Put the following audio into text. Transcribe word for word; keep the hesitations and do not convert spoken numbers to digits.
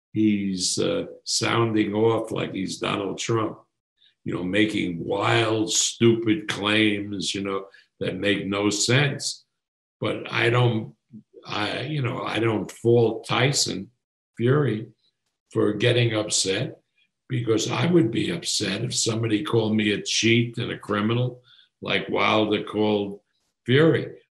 he's uh, sounding off like he's Donald Trump, you know, making wild, stupid claims, you know, that make no sense. But I don't, I, you know, I don't fault Tyson Fury for getting upset, because I would be upset if somebody called me a cheat and a criminal like Wilder called Fury.